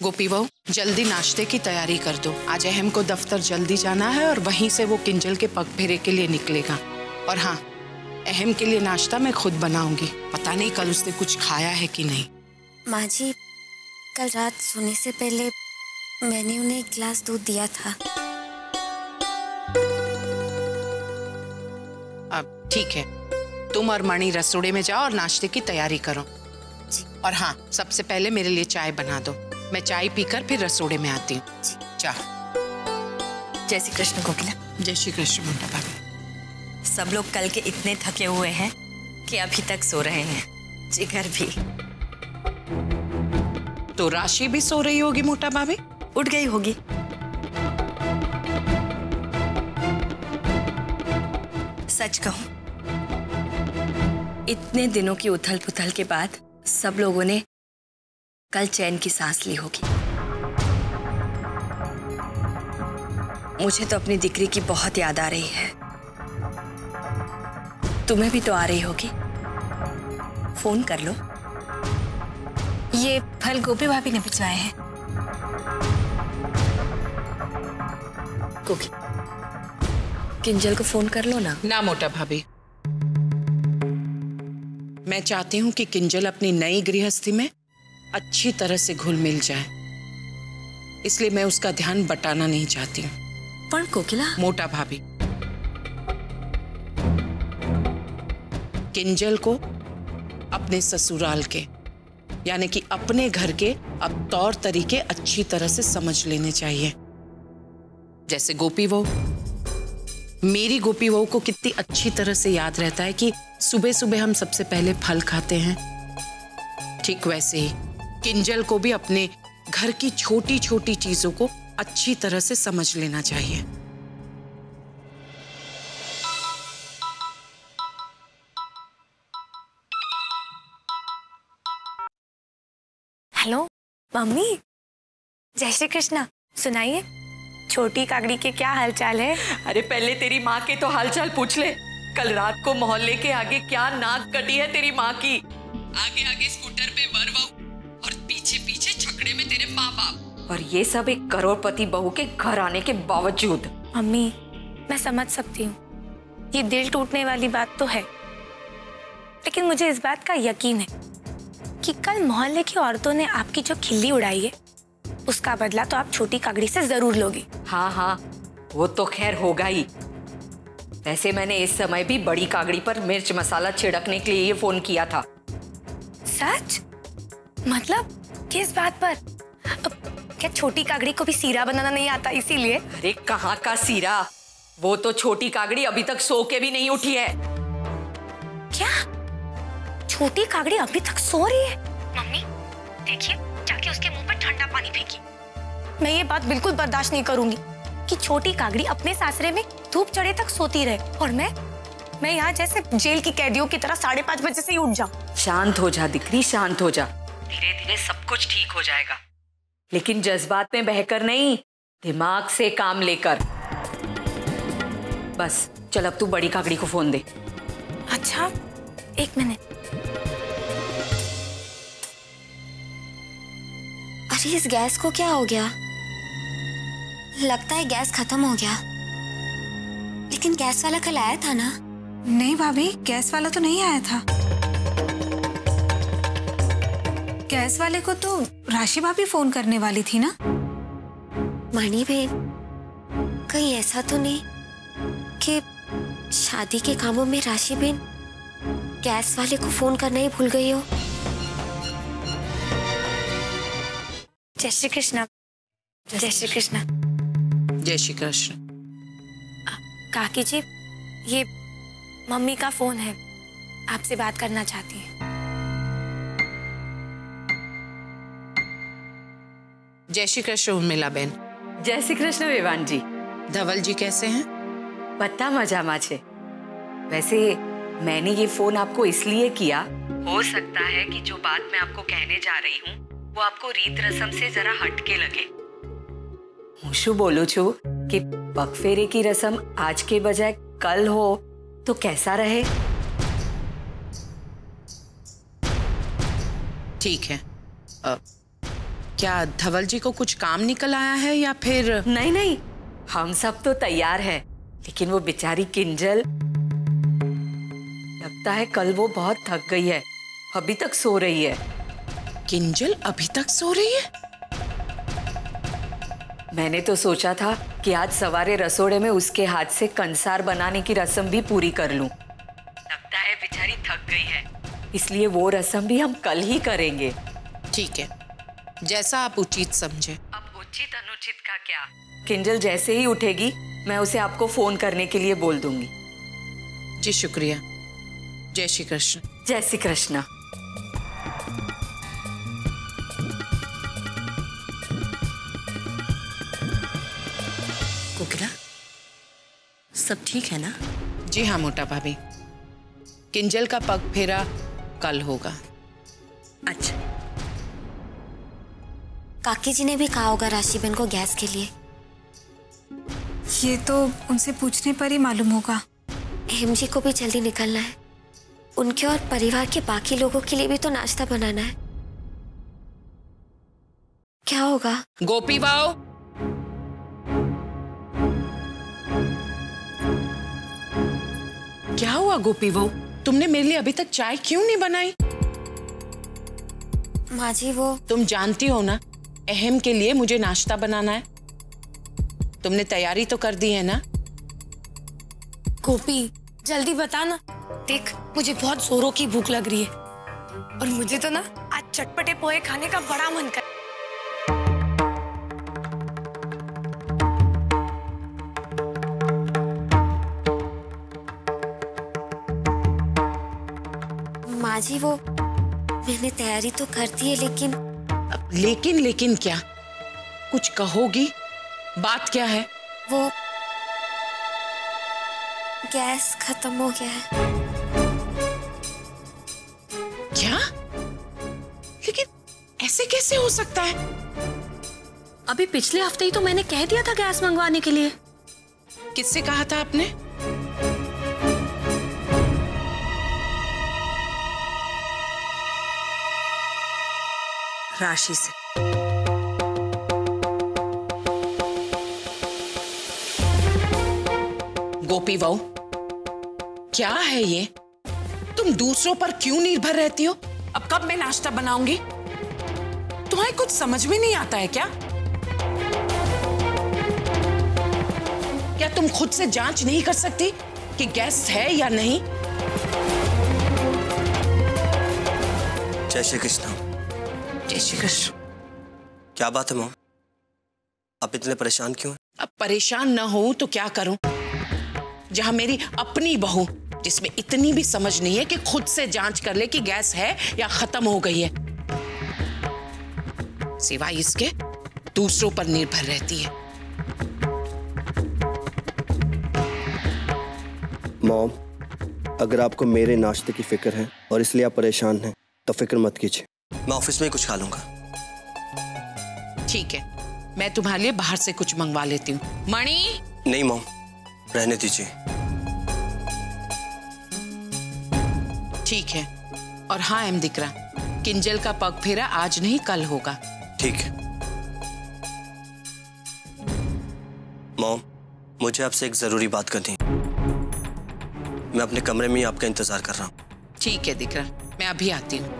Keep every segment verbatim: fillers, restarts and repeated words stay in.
गोपी बहू, जल्दी नाश्ते की तैयारी कर दो। आज अहम को दफ्तर जल्दी जाना है और वहीं से वो किंजल के पग फेरे के लिए निकलेगा। और हाँ, अहम के लिए नाश्ता मैं खुद बनाऊंगी। पता नहीं कल उसने कुछ खाया है कि नहीं। माँ जी, कल रात सोने से पहले मैंने उन्हें एक गिलास दूध दिया था। अब ठीक है, तुम और मणि रसोड़े में जाओ और नाश्ते की तैयारी करो। और हाँ, सबसे पहले मेरे लिए चाय बना दो। मैं चाय पीकर फिर रसोड़े में आती हूँ। जाओ। जय श्री कृष्ण कोकिला। जय श्री कृष्ण मोटा भाभी। सब लोग कल के इतने थके हुए हैं कि अभी तक सो रहे हैं। जिगर भी। तो राशि भी सो रही होगी मोटा भाभी? उठ गई होगी। सच कहूं, इतने दिनों की उथल पुथल के बाद सब लोगों ने कल चैन की सांस ली होगी। मुझे तो अपनी दिकरी की बहुत याद आ रही है। तुम्हें भी तो आ रही होगी। फोन कर लो। ये फल गोपी भाभी ने भिजवाए हैं। कोकी, किंजल को फोन कर लो ना। ना मोटा भाभी, मैं चाहती हूँ कि किंजल अपनी नई गृहस्थी में अच्छी तरह से घुल मिल जाए, इसलिए मैं उसका ध्यान बटाना नहीं चाहती हूँ। पर कोकिला। मोटा भाभी, किंजल को अपने ससुराल के यानी कि अपने घर के अब तौर तरीके अच्छी तरह से समझ लेने चाहिए। जैसे गोपी बहू, मेरी गोपी बहू को कितनी अच्छी तरह से याद रहता है कि सुबह सुबह हम सबसे पहले फल खाते हैं, ठीक वैसे ही किंजल को भी अपने घर की छोटी छोटी चीजों को अच्छी तरह से समझ लेना चाहिए। हेलो मम्मी, जय श्री कृष्णा। सुनाइए, छोटी कागड़ी के क्या हालचाल है? अरे पहले तेरी माँ के तो हालचाल पूछ ले। कल रात को मोहल्ले के आगे क्या नाक कटी है तेरी माँ की। आगे आगे स्कूटर पे वर बहू और पीछे पीछे छकड़े में तेरे माँ बाप, और ये सब एक करोड़पति बहू के घर आने के बावजूद। मम्मी, मैं समझ सकती हूँ, ये दिल टूटने वाली बात तो है, लेकिन मुझे इस बात का यकीन है कि कल मोहल्ले की औरतों ने आपकी जो खिल्ली उड़ाई है उसका बदला तो आप छोटी कागड़ी से जरूर लोगी। हाँ हाँ, वो तो खैर होगा ही। वैसे मैंने इस समय भी बड़ी कागड़ी पर मिर्च मसाला छिड़कने के लिए ये फोन किया था। सच? मतलब किस बात पर? अब, क्या छोटी कागड़ी को भी सीरा बनाना नहीं आता इसीलिए? अरे कहाँ का सीरा, वो तो छोटी कागड़ी अभी तक सो के भी नहीं उठी है। क्या छोटी कागड़ी अभी तक सो रही है? मम्मी देखिए, जाके उसके मुंह पर ठंडा पानी फेंकी। मैं ये बात बिल्कुल बर्दाश्त नहीं करूंगी कि छोटी कागड़ी अपने सासरे में धूप चढ़े तक सोती रहे और मैं मैं यहाँ जैसे जेल की कैदियों की तरह साढ़े पांच बजे से ही उठ जाऊं। शांत हो जा दिकरी, शांत हो जा। धीरे धीरे सब कुछ ठीक हो जाएगा, लेकिन जज्बात में बहकर नहीं, दिमाग से काम लेकर। बस चल, अब तू बड़ी कागड़ी को फोन दे। अच्छा एक मिनट। अरे इस गैस को क्या हो गया? लगता है गैस खत्म हो गया। लेकिन गैस वाला कल आया था ना? नहीं भाभी, गैस वाला तो नहीं आया था। गैस वाले को तो राशि भाभी फोन करने वाली थी ना? मणि बहन, कहीं ऐसा तो नहीं कि शादी के कामों में राशि बहन गैस वाले को फोन करना ही भूल गई हो? जय श्री कृष्ण। जय श्री कृष्ण। जय श्री कृष्ण। काकी जी, ये मम्मी का फोन है, आपसे बात करना चाहती हैं। जय श्री कृष्ण उर्मिला बहन। जय श्री कृष्ण विवान जी। धवल जी कैसे हैं? बता मजा माचे। वैसे मैंने ये फोन आपको इसलिए किया, हो सकता है कि जो बात मैं आपको कहने जा रही हूँ वो आपको रीत रस्म से जरा हटके लगे। હું શું બોલું છું कि पगफेरे की रस्म आज के बजाय कल हो तो कैसा रहे? ठीक है। आ, क्या धवल जी को कुछ काम निकल आया है या फिर? नहीं नहीं, हम सब तो तैयार है, लेकिन वो बेचारी किंजल, लगता है कल वो बहुत थक गई है, अभी तक सो रही है। किंजल अभी तक सो रही है? मैंने तो सोचा था कि आज सवारे रसोड़े में उसके हाथ से कंसार बनाने की रस्म भी पूरी कर लूं। लगता है बेचारी थक गई है, इसलिए वो रस्म भी हम कल ही करेंगे। ठीक है, जैसा आप उचित समझे। अब उचित अनुचित का क्या, किंजल जैसे ही उठेगी मैं उसे आपको फोन करने के लिए बोल दूंगी। जी शुक्रिया। जय श्री कृष्ण। जय श्री कृष्ण। कोकिला, सब ठीक है ना? जी हाँ मोटा भाभी, किंजल का पग फेरा कल होगा। अच्छा। काकी जी ने भी कहा होगा राशिबेन को गैस के लिए। ये तो उनसे पूछने पर ही मालूम होगा। हेम जी को भी जल्दी निकलना है, उनके और परिवार के बाकी लोगों के लिए भी तो नाश्ता बनाना है। क्या होगा? गोपी बाओ, क्या हुआ गोपी बहू? तुमने मेरे लिए अभी तक चाय क्यों नहीं बनाई? माँ जी वो तुम जानती हो ना, अहम के लिए मुझे नाश्ता बनाना है। तुमने तैयारी तो कर दी है ना? गोपी जल्दी बता ना। देख मुझे बहुत जोरों की भूख लग रही है और मुझे तो ना आज चटपटे पोहे खाने का बड़ा मन कर। माँ जी वो मैंने तैयारी तो कर दी है, लेकिन अब लेकिन लेकिन क्या? कुछ कहोगी? बात क्या है? वो गैस खत्म हो गया है। क्या? लेकिन ऐसे कैसे हो सकता है? अभी पिछले हफ्ते ही तो मैंने कह दिया था गैस मंगवाने के लिए। किससे कहा था आपने? राशि से। गोपी बहू, क्या है ये? तुम दूसरों पर क्यों निर्भर रहती हो? अब कब मैं नाश्ता बनाऊंगी? तुम्हें कुछ समझ में नहीं आता है क्या? क्या तुम खुद से जांच नहीं कर सकती कि गैस है या नहीं? जय श्री कृष्ण। जय श्री कृष्ण। क्या बात है मॉम, आप इतने परेशान क्यों हैं? अब परेशान न हो तो क्या करूं, जहां मेरी अपनी बहू जिसमें इतनी भी समझ नहीं है कि खुद से जांच कर ले कि गैस है या खत्म हो गई है, सिवाय इसके दूसरों पर निर्भर रहती है। मॉम, अगर आपको मेरे नाश्ते की फिक्र है और इसलिए आप परेशान हैं तो फिक्र मत कीजिए, मैं ऑफिस में ही कुछ खा लूंगा। ठीक है, मैं तुम्हारे लिए बाहर से कुछ मंगवा लेती हूँ। मणि। नहीं मॉम, रहने दीजिए। ठीक है, और हाँ एम दिकरा, किंजल का पग फेरा आज नहीं कल होगा। ठीक है मॉम, मुझे आपसे एक जरूरी बात करनी है। मैं अपने कमरे में ही आपका इंतजार कर रहा हूँ। ठीक है दिकरा, मैं अभी आती हूँ।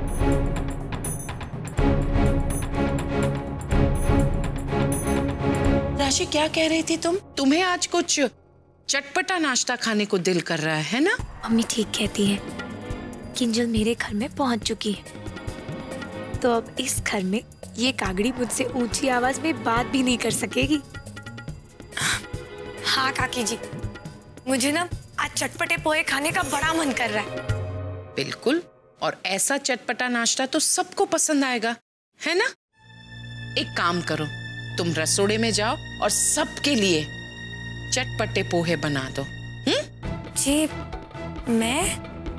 राशि, क्या कह रही थी तुम? तुम्हें आज कुछ चटपटा नाश्ता खाने को दिल कर रहा है ना? मम्मी ठीक कहती है, किंजल मेरे घर में पहुंच चुकी है, तो अब इस घर में ये कागड़ी मुझसे ऊंची आवाज में बात भी नहीं कर सकेगी। हाँ काकी जी, मुझे ना आज चटपटे पोहे खाने का बड़ा मन कर रहा है। बिल्कुल, और ऐसा चटपटा नाश्ता तो सबको पसंद आएगा, है ना? एक काम करो, तुम रसोड़े में जाओ और सबके लिए चटपटे पोहे बना दो। हम्म? जी मैं,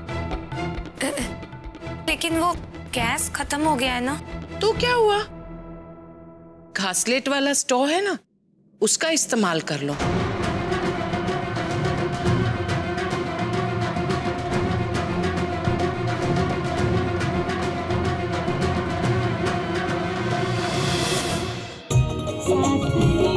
लेकिन वो गैस खत्म हो गया है ना। तो क्या हुआ? घासलेट वाला स्टोव है ना, उसका इस्तेमाल कर लो। साथ